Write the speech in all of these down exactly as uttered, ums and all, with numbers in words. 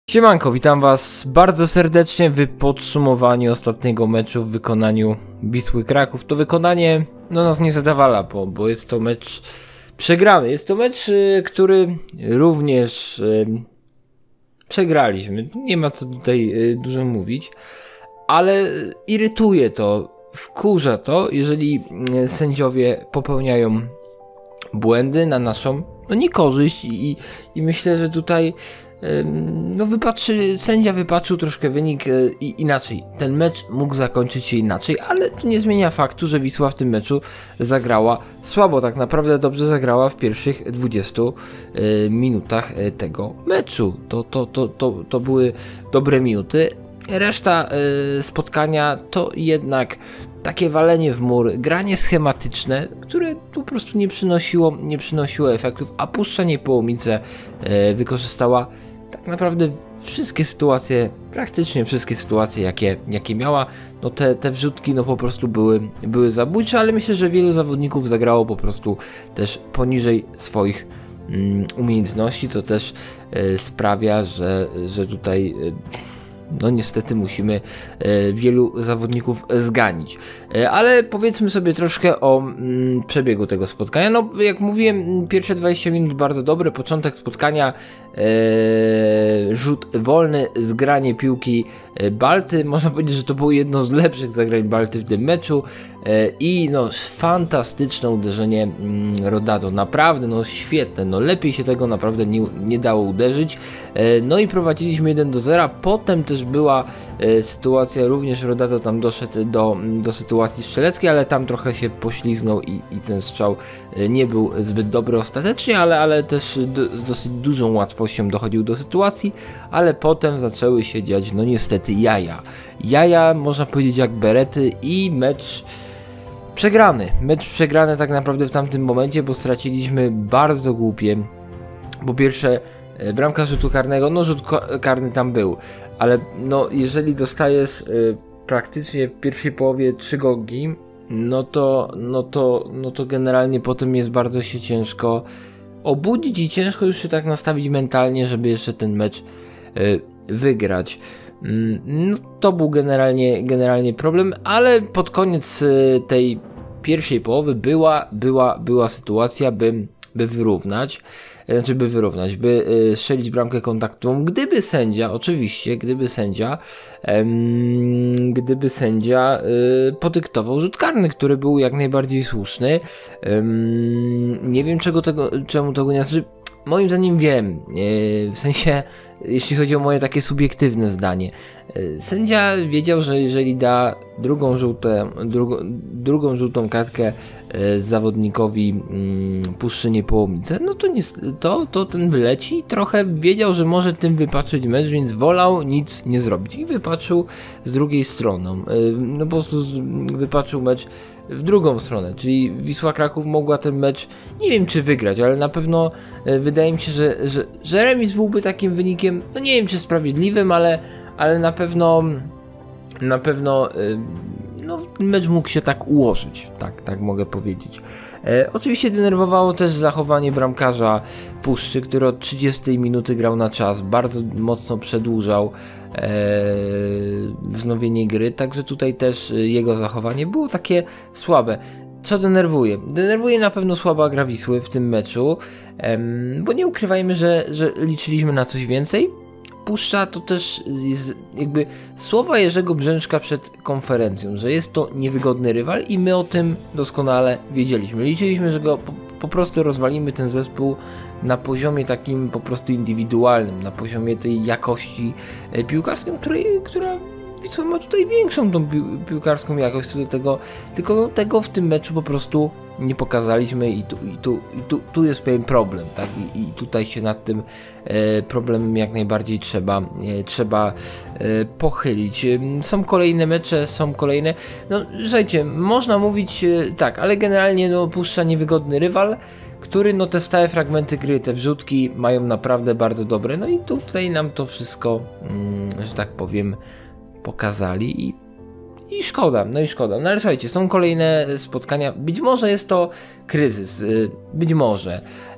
Siemanko, witam was bardzo serdecznie w podsumowaniu ostatniego meczu w wykonaniu Wisły Kraków. To wykonanie no, nas nie zadawala, bo, bo jest to mecz przegrany. Jest to mecz, y, który również y, przegraliśmy. Nie ma co tutaj y, dużo mówić, ale irytuje to, wkurza to, jeżeli y, sędziowie popełniają błędy na naszą no, niekorzyść i, i myślę, że tutaj no wypatrzy, sędzia wypatrzył troszkę wynik i inaczej. Ten mecz mógł zakończyć się inaczej, ale to nie zmienia faktu, że Wisła w tym meczu zagrała słabo. Tak naprawdę dobrze zagrała w pierwszych dwudziestu minutach tego meczu. To, to, to, to, to były dobre minuty. Reszta spotkania to jednak takie walenie w mur, granie schematyczne, które po prostu nie przynosiło, nie przynosiło efektów, a Puszcza Niepołomice wykorzystała tak naprawdę wszystkie sytuacje, praktycznie wszystkie sytuacje, jakie, jakie miała. No te, te wrzutki no po prostu były, były zabójcze, ale myślę, że wielu zawodników zagrało po prostu też poniżej swoich mm, umiejętności, co też e, sprawia, że, że tutaj e, no niestety musimy e, wielu zawodników zganić. E, ale powiedzmy sobie troszkę o mm, przebiegu tego spotkania. No jak mówiłem, pierwsze dwadzieścia minut bardzo dobre. Początek spotkania, e, rzut wolny, zgranie piłki e, Balty. Można powiedzieć, że to było jedno z lepszych zagrań Balty w tym meczu. E, I no fantastyczne uderzenie mm, Rodado. Naprawdę no świetne. No lepiej się tego naprawdę nie, nie dało uderzyć. E, no i prowadziliśmy jeden do zera. Potem też była e, sytuacja, również Rodado tam doszedł do, do sytuacji strzeleckiej, ale tam trochę się poślizgnął i, i ten strzał e, nie był zbyt dobry ostatecznie, ale, ale też do, z dosyć dużą łatwością dochodził do sytuacji, ale potem zaczęły się dziać no niestety jaja. Jaja można powiedzieć jak berety i mecz przegrany. Mecz przegrany tak naprawdę w tamtym momencie, bo straciliśmy bardzo głupie, po pierwsze bramka rzutu karnego, no rzut karny tam był, ale no jeżeli dostajesz y, praktycznie w pierwszej połowie trzy gogi, no to, no to, no to generalnie potem jest bardzo się ciężko obudzić i ciężko już się tak nastawić mentalnie, żeby jeszcze ten mecz y, wygrać. Y, no to był generalnie, generalnie problem, ale pod koniec y, tej pierwszej połowy była, była, była sytuacja, by, by wyrównać. Znaczy by wyrównać, by y, strzelić bramkę kontaktową, gdyby sędzia, oczywiście, gdyby sędzia, em, gdyby sędzia y, podyktował rzut karny, który był jak najbardziej słuszny. Em, nie wiem czego tego, czemu tego nie znaczy. Moim zdaniem wiem, yy, w sensie, jeśli chodzi o moje takie subiektywne zdanie. Yy, sędzia wiedział, że jeżeli da drugą, żółtę, drugo, drugą żółtą kartkę yy, zawodnikowi yy, Puszczy Niepołomice, no to, nie, to, to ten wyleci. Trochę wiedział, że może tym wypatrzyć mecz, więc wolał nic nie zrobić. I wypatrzył z drugiej strony. Yy, no po prostu wypatrzył mecz w drugą stronę, czyli Wisła Kraków mogła ten mecz, nie wiem czy wygrać, ale na pewno e, wydaje mi się, że, że, że remis byłby takim wynikiem, no nie wiem czy sprawiedliwym, ale, ale na pewno na pewno e, no, mecz mógł się tak ułożyć, tak, tak mogę powiedzieć. E, oczywiście denerwowało też zachowanie bramkarza Puszczy, który od trzydziestej minuty grał na czas, bardzo mocno przedłużał e, wznowienie gry, także tutaj też jego zachowanie było takie słabe. Co denerwuje? Denerwuje na pewno słaba gra Wisły w tym meczu, e, bo nie ukrywajmy, że, że liczyliśmy na coś więcej. Puszcza to też jest jakby słowa Jerzego Brzęczka przed konferencją, że jest to niewygodny rywal i my o tym doskonale wiedzieliśmy. Liczyliśmy, że go po, po prostu rozwalimy ten zespół na poziomie takim po prostu indywidualnym, na poziomie tej jakości piłkarskiej, której, która Wisła ma tutaj większą tą pi piłkarską jakość co do tego, tylko tego w tym meczu po prostu nie pokazaliśmy i tu, i tu, i tu, tu jest pewien problem, tak? I, i tutaj się nad tym e, problemem jak najbardziej trzeba, e, trzeba e, pochylić. Są kolejne mecze, są kolejne, no słuchajcie, można mówić e, tak, ale generalnie no Puszcza niewygodny rywal, który no te stałe fragmenty gry, te wrzutki mają naprawdę bardzo dobre, no i tutaj nam to wszystko, mm, że tak powiem, pokazali i I szkoda, no i szkoda. No ale słuchajcie, są kolejne spotkania. Być może jest to kryzys, być może.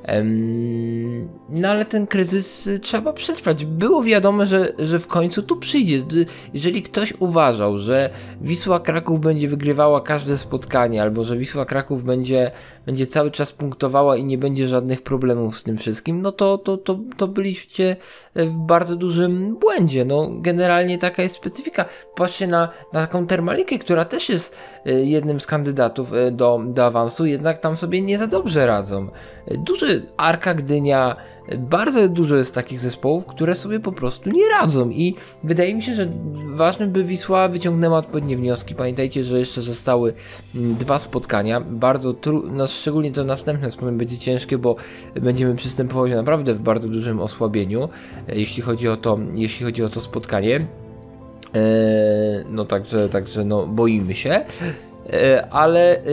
No ale ten kryzys trzeba przetrwać. Było wiadomo, że, że w końcu tu przyjdzie. Jeżeli ktoś uważał, że Wisła Kraków będzie wygrywała każde spotkanie, albo że Wisła Kraków będzie, będzie cały czas punktowała i nie będzie żadnych problemów z tym wszystkim, no to, to, to, to byliście w bardzo dużym błędzie. No generalnie taka jest specyfika. Patrzcie na, na taką Termalikę, która też jest jednym z kandydatów do, do awansu, jednak tam sobie nie za dobrze radzą. Duży Arka Gdynia, bardzo dużo jest takich zespołów, które sobie po prostu nie radzą i wydaje mi się, że ważne by Wisła wyciągnęła odpowiednie wnioski. Pamiętajcie, że jeszcze zostały dwa spotkania, bardzo trudne, no szczególnie to następne spotkanie będzie ciężkie, bo będziemy przystępować naprawdę w bardzo dużym osłabieniu, jeśli chodzi o to, jeśli chodzi o to spotkanie. Eee, no także, także no boimy się. Ale,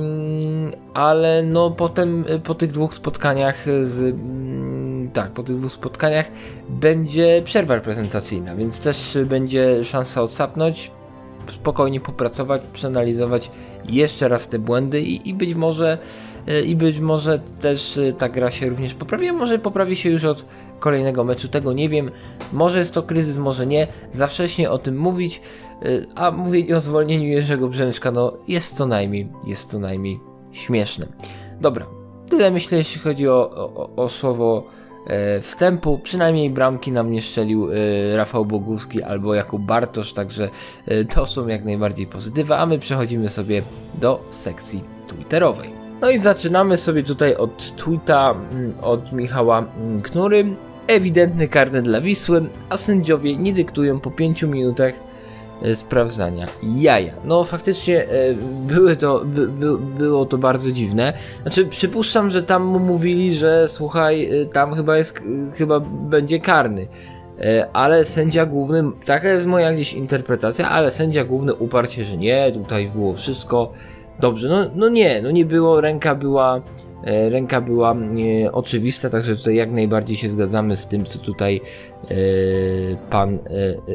ale no potem po tych dwóch spotkaniach z, tak, po tych dwóch spotkaniach będzie przerwa reprezentacyjna, więc też będzie szansa odsapnąć, spokojnie popracować, przeanalizować jeszcze raz te błędy i, i być może i być może też ta gra się również poprawi, a może poprawi się już od kolejnego meczu, tego nie wiem, może jest to kryzys, może nie, za wcześnie o tym mówić, a mówić o zwolnieniu Jerzego Brzęczka, no jest co najmniej, jest co najmniej śmieszne. Dobra, tyle myślę, jeśli chodzi o, o, o słowo e, wstępu, przynajmniej bramki nam nie strzelił e, Rafał Boguski albo Jakub Bartosz, także e, to są jak najbardziej pozytywa, a my przechodzimy sobie do sekcji twitterowej. No i zaczynamy sobie tutaj od tweeta od Michała Knury. Ewidentny karny dla Wisły, a sędziowie nie dyktują po pięciu minutach sprawdzania jaja. No faktycznie były to, by, by, było to bardzo dziwne. Znaczy przypuszczam, że tam mu mówili, że słuchaj, tam chyba jest, chyba będzie karny. Ale sędzia główny, taka jest moja gdzieś interpretacja, ale sędzia główny uparł się, że nie, tutaj było wszystko dobrze. No, no nie, no nie było, ręka była ręka była e, oczywista, także tutaj jak najbardziej się zgadzamy z tym, co tutaj e, pan, e,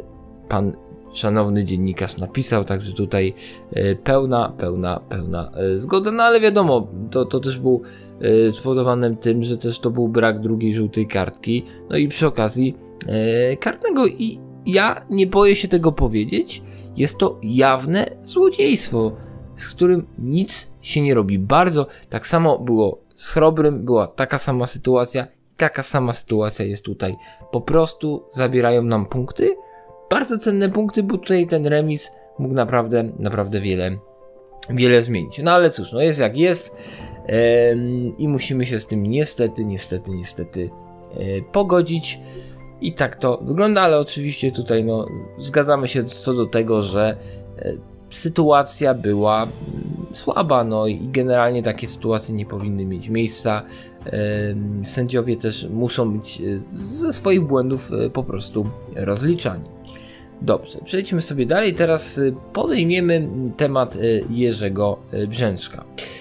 pan szanowny dziennikarz napisał, także tutaj e, pełna, pełna, pełna e, zgoda, no ale wiadomo, to, to też był e, spowodowane tym, że też to był brak drugiej żółtej kartki, no i przy okazji e, kartnego i ja nie boję się tego powiedzieć, jest to jawne złodziejstwo, z którym nic się nie robi. Bardzo tak samo było z Chrobrym, była taka sama sytuacja, taka sama sytuacja jest tutaj. Po prostu zabierają nam punkty, bardzo cenne punkty, bo tutaj ten remis mógł naprawdę, naprawdę wiele, wiele zmienić. No ale cóż, no jest jak jest eee, i musimy się z tym niestety, niestety, niestety e, pogodzić. I tak to wygląda, ale oczywiście tutaj no zgadzamy się co do tego, że e, sytuacja była słaba, no i generalnie takie sytuacje nie powinny mieć miejsca. Sędziowie też muszą być ze swoich błędów po prostu rozliczani. Dobrze, przejdźmy sobie dalej. Teraz podejmiemy temat Jerzego Brzęczka.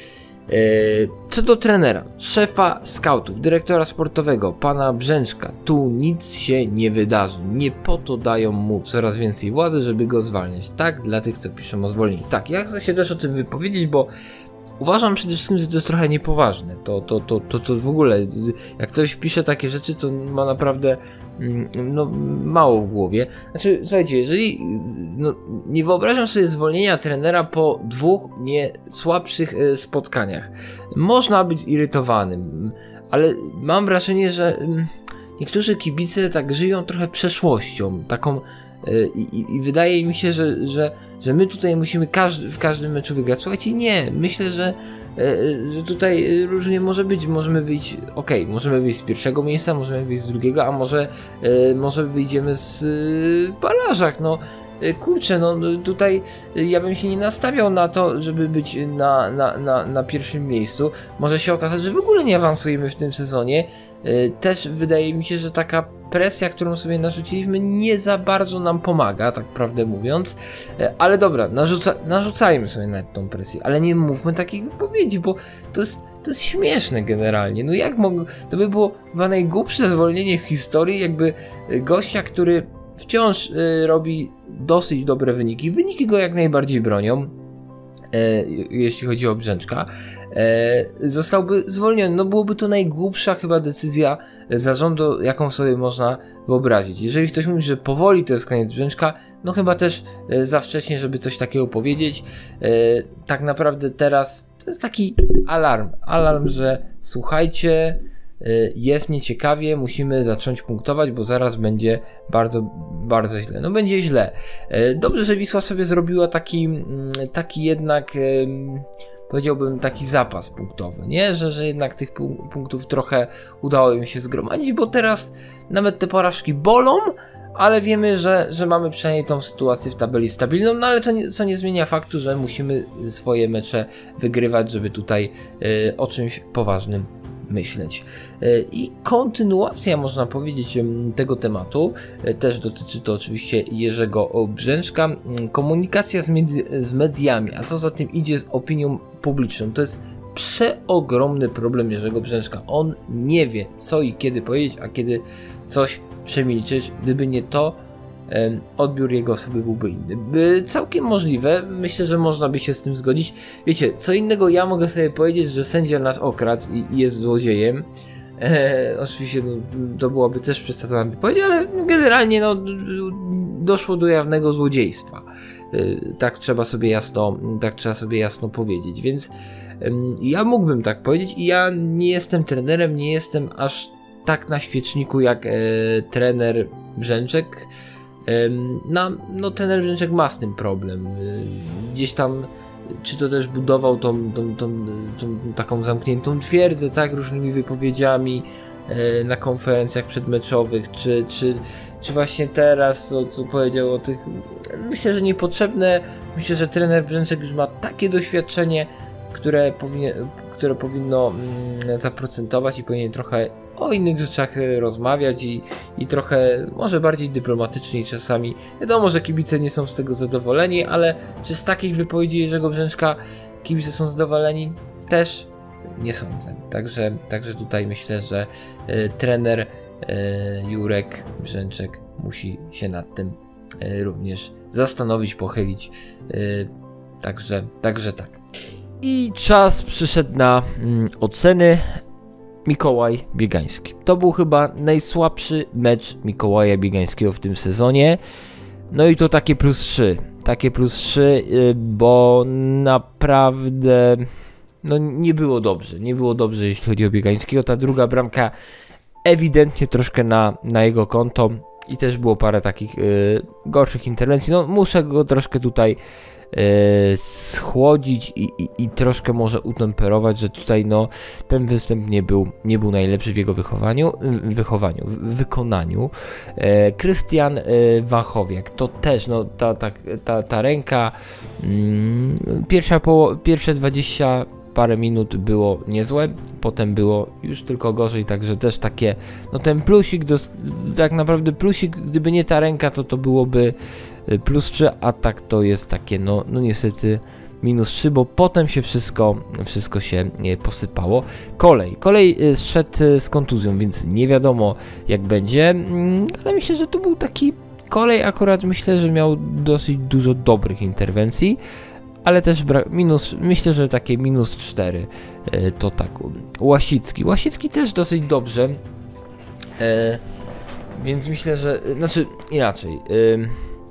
Co do trenera, szefa skautów, dyrektora sportowego, pana Brzęczka, tu nic się nie wydarzy. Nie po to dają mu coraz więcej władzy, żeby go zwalniać. Tak, dla tych, co piszą o zwolnieniu. Tak, ja chcę się też o tym wypowiedzieć, bo uważam przede wszystkim, że to jest trochę niepoważne. To, to, to, to, to w ogóle, jak ktoś pisze takie rzeczy, to ma naprawdę no, mało w głowie. Znaczy, słuchajcie, jeżeli no, nie wyobrażam sobie zwolnienia trenera po dwóch nie słabszych spotkaniach. Można być zirytowanym, ale mam wrażenie, że niektórzy kibice tak żyją trochę przeszłością, taką i, i, i wydaje mi się, że, że, że my tutaj musimy każdy, w każdym meczu wygrać. Słuchajcie, nie, myślę, że że tutaj różnie może być, możemy wyjść, ok, możemy wyjść z pierwszego miejsca, możemy wyjść z drugiego, a może e, może wyjdziemy z, w barażach, no e, kurczę, no tutaj ja bym się nie nastawiał na to, żeby być na, na, na, na pierwszym miejscu, może się okazać, że w ogóle nie awansujemy w tym sezonie, e, też wydaje mi się, że taka presja, którą sobie narzuciliśmy, nie za bardzo nam pomaga, tak prawdę mówiąc, ale dobra, narzuca, narzucajmy sobie nawet tą presję, ale nie mówmy takich wypowiedzi, bo to jest, to jest śmieszne generalnie, no jak mogło, to by było chyba najgłupsze zwolnienie w historii, jakby gościa, który wciąż y, robi dosyć dobre wyniki, wyniki go jak najbardziej bronią, jeśli chodzi o Brzęczka, zostałby zwolniony. No byłoby to najgłupsza chyba decyzja zarządu, jaką sobie można wyobrazić. Jeżeli ktoś mówi, że powoli to jest koniec Brzęczka, no chyba też za wcześnie, żeby coś takiego powiedzieć. Tak naprawdę teraz to jest taki alarm. Alarm, że słuchajcie, jest nieciekawie, musimy zacząć punktować, bo zaraz będzie bardzo, bardzo źle. No będzie źle. Dobrze, że Wisła sobie zrobiła taki, taki jednak, powiedziałbym, taki zapas punktowy, nie? Że, że jednak tych punktów trochę udało im się zgromadzić, bo teraz nawet te porażki bolą, ale wiemy, że, że mamy przynajmniej tą sytuację w tabeli stabilną, no ale co nie, co nie zmienia faktu, że musimy swoje mecze wygrywać, żeby tutaj y, o czymś poważnym myśleć. I kontynuacja, można powiedzieć, tego tematu, też dotyczy to oczywiście Jerzego Brzęczka. Komunikacja z, medi z mediami, a co za tym idzie z opinią publiczną. To jest przeogromny problem Jerzego Brzęczka. On nie wie, co i kiedy powiedzieć, a kiedy coś przemilczeć. Gdyby nie to, odbiór jego osoby byłby inny. By całkiem możliwe, myślę, że można by się z tym zgodzić. Wiecie, co innego ja mogę sobie powiedzieć, że sędzia nas okradł i jest złodziejem. Eee, oczywiście no, to byłaby też przesadzona wypowiedź, ale generalnie no, doszło do jawnego złodziejstwa. Eee, tak trzeba sobie jasno, tak trzeba sobie jasno powiedzieć, więc em, ja mógłbym tak powiedzieć i ja nie jestem trenerem, nie jestem aż tak na świeczniku jak e, trener Brzęczek. No, no trener Brzęczek ma z tym problem. Gdzieś tam, czy to też budował tą, tą, tą, tą taką zamkniętą twierdzę, tak, różnymi wypowiedziami na konferencjach przedmeczowych, czy, czy, czy właśnie teraz, co, co powiedział o tych, myślę, że niepotrzebne. Myślę, że trener Brzęczek już ma takie doświadczenie, które, powinien, które powinno zaprocentować i powinien trochę o innych rzeczach rozmawiać i, i trochę może bardziej dyplomatycznie czasami. Wiadomo, że kibice nie są z tego zadowoleni, ale czy z takich wypowiedzi Jerzego Brzęczka kibice są zadowoleni? Też nie sądzę. Także, także tutaj myślę, że y, trener y, Jurek Brzęczek musi się nad tym y, również zastanowić, pochylić. Y, także, także tak. I czas przyszedł na mm, oceny. Mikołaj Biegański. To był chyba najsłabszy mecz Mikołaja Biegańskiego w tym sezonie. No i to takie plus trzy. Takie plus trzy, bo naprawdę no nie było dobrze. Nie było dobrze, jeśli chodzi o Biegańskiego. Ta druga bramka ewidentnie troszkę na, na jego konto i też było parę takich y, gorszych interwencji. No muszę go troszkę tutaj Yy, schłodzić i, i, i troszkę może utemperować, że tutaj no ten występ nie był, nie był najlepszy w jego wychowaniu, wychowaniu w wykonaniu. Yy, Krystian yy, Wachowiak to też no ta, ta, ta, ta ręka yy, pierwsza poło- pierwsze dwadzieścia parę minut było niezłe, potem było już tylko gorzej, także też takie no ten plusik, dos- tak naprawdę plusik, gdyby nie ta ręka, to to byłoby plus trzy, a tak to jest takie no, no niestety minus trzy, bo potem się wszystko, wszystko się posypało. Kolej, kolej zszedł z kontuzją, więc nie wiadomo jak będzie, ale myślę, że to był taki kolej, akurat myślę, że miał dosyć dużo dobrych interwencji, ale też bra- minus, myślę, że takie minus cztery to tak. Łasicki, Łasicki też dosyć dobrze, e, więc myślę, że, znaczy inaczej, e,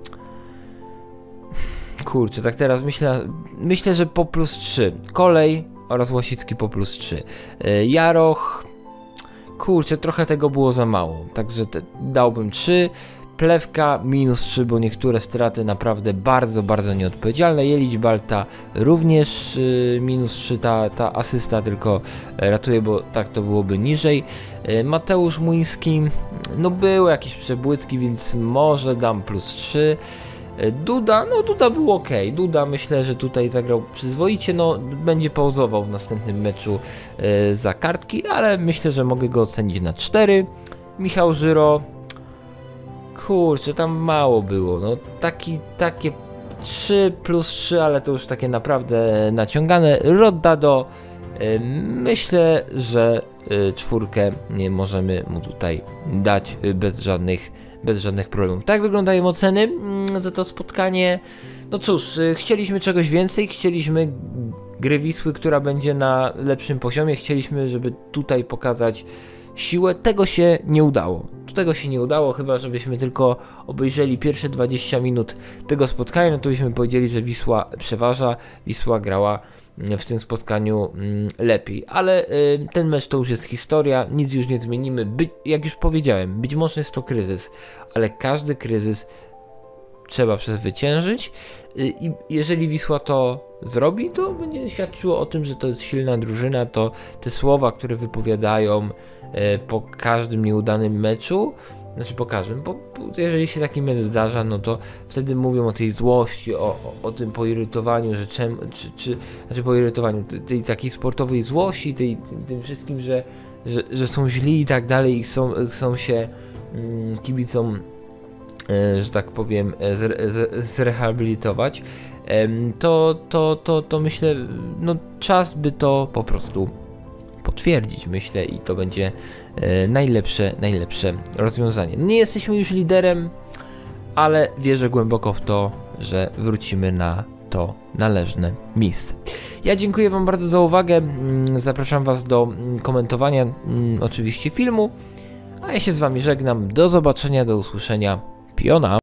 kurczę, tak teraz myślę, myślę, że po plus trzy. Kolej oraz Łasicki po plus trzy. Jaroch, kurczę, trochę tego było za mało, także te, dałbym trzy. Plewka minus trzy, bo niektóre straty naprawdę bardzo, bardzo nieodpowiedzialne. Jelić Balta również y, minus trzy, ta, ta asysta tylko ratuje, bo tak to byłoby niżej. Y, Mateusz Młyński, no były jakieś przebłyski, więc może dam plus trzy. Duda, no Duda był ok. Duda myślę, że tutaj zagrał przyzwoicie, no będzie pauzował w następnym meczu e, za kartki, ale myślę, że mogę go ocenić na cztery. Michał Żyro, kurczę, tam mało było, no taki, takie trzy plus trzy, ale to już takie naprawdę naciągane. Roddado, e, myślę, że e, czwórkę nie możemy mu tutaj dać bez żadnych bez żadnych problemów. Tak wyglądają oceny mm, za to spotkanie. No cóż, y, chcieliśmy czegoś więcej, chcieliśmy gry Wisły, która będzie na lepszym poziomie, chcieliśmy, żeby tutaj pokazać siłę. Tego się nie udało. Tego się nie udało, chyba żebyśmy tylko obejrzeli pierwsze dwadzieścia minut tego spotkania, no to byśmy powiedzieli, że Wisła przeważa, Wisła grała w tym spotkaniu mm, lepiej, ale y, ten mecz to już jest historia, nic już nie zmienimy. By, jak już powiedziałem, być może jest to kryzys, ale każdy kryzys trzeba przezwyciężyć y, i jeżeli Wisła to zrobi, to będzie świadczyło o tym, że to jest silna drużyna. To te słowa, które wypowiadają y, po każdym nieudanym meczu, znaczy po każdym, bo, bo jeżeli się taki mecz zdarza, no to wtedy mówią o tej złości, o, o, o tym poirytowaniu, że czem, czy, czy, znaczy poirytowaniu, tej, tej takiej sportowej złości, tej, tym wszystkim, że, że, że są źli i tak dalej i chcą, chcą się mm, kibicom, e, że tak powiem, e, zre, z, zrehabilitować, e, to, to, to, to myślę, no czas by to po prostu potwierdzić, myślę, i to będzie e, najlepsze, najlepsze rozwiązanie. Nie jesteśmy już liderem, ale wierzę głęboko w to, że wrócimy na to należne miejsce. Ja dziękuję Wam bardzo za uwagę, zapraszam Was do komentowania oczywiście filmu, a ja się z Wami żegnam, do zobaczenia, do usłyszenia, piona!